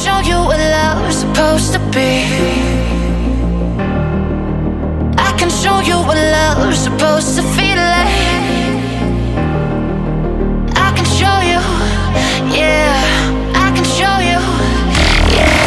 show you what love's supposed to be. I can show you what love's supposed to feel like. I can show you, yeah. I can show you, yeah.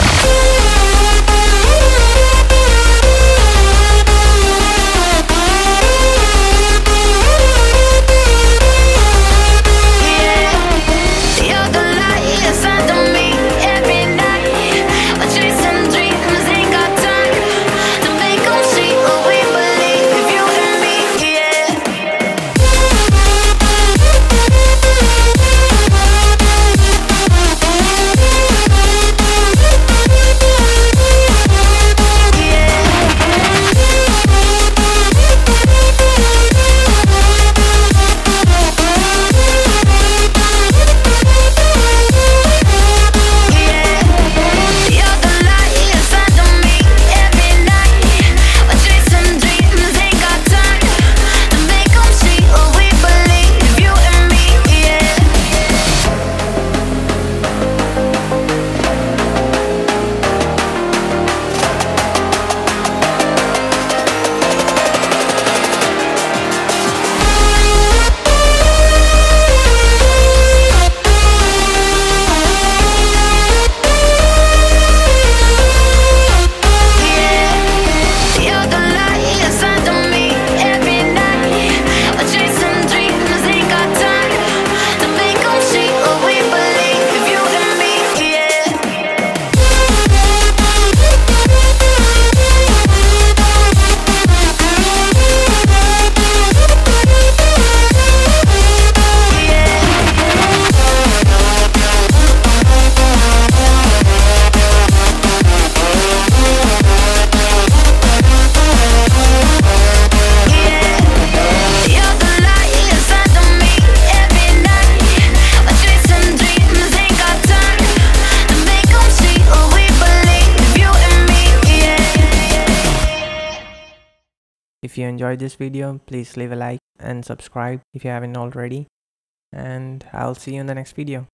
If you enjoyed this video, please leave a like and subscribe if you haven't already. And I'll see you in the next video.